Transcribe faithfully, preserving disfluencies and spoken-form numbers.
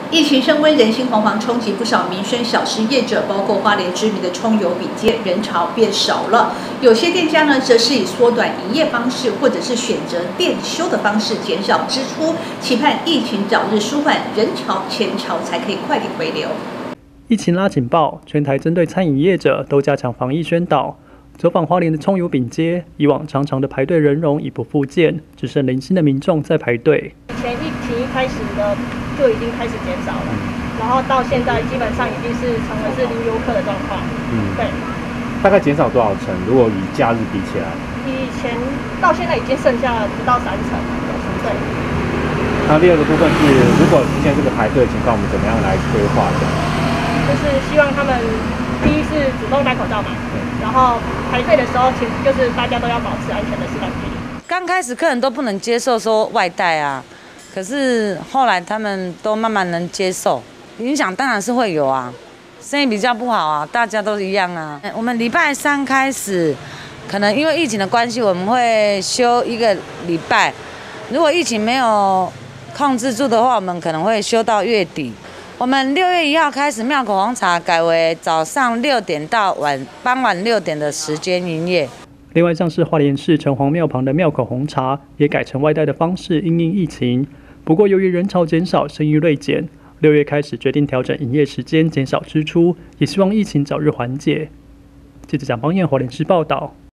疫情升温，人心惶惶，冲击不少民生小吃业者，包括花莲知名的葱油饼街，人潮变少了。有些店家呢，则是以缩短营业方式，或者是选择店休的方式减少支出，期盼疫情早日舒缓，人潮钱潮才可以快点回流。 疫情拉警报，全台针对餐饮业者都加强防疫宣导。走访花莲的葱油饼街，以往长长的排队人龙已不复见，只剩零星的民众在排队。 以前疫情一开始的就已经开始减少了，然后到现在基本上已经是成为是零游客的状况。嗯，对。 大概减少多少成？如果以假日比起来， 以前到现在已经剩下不到三成了。对。 那第二个部分是，如果出现这个排队的情况，我们怎么样来规划的？ 就是希望他们第一是主动戴口罩嘛，然后排队的时候，请就是大家都要保持安全的适当距离。 刚开始客人都不能接受说外带啊，可是后来他们都慢慢能接受，影响当然是会有啊，生意比较不好啊，大家都一样啊。我们礼拜三开始，可能因为疫情的关系，我们会休一个礼拜。如果疫情没有控制住的话，我们可能会休到月底。我们六月一号开始，庙口红茶改为早上六点到晚傍晚六点的时间营业。 另外，像是花莲市城隍庙旁的庙口红茶，也改成外带的方式因应疫情。不过，由于人潮减少，生意锐减，六月开始决定调整营业时间，减少支出，也希望疫情早日缓解。记者蒋邦彦花莲市报道。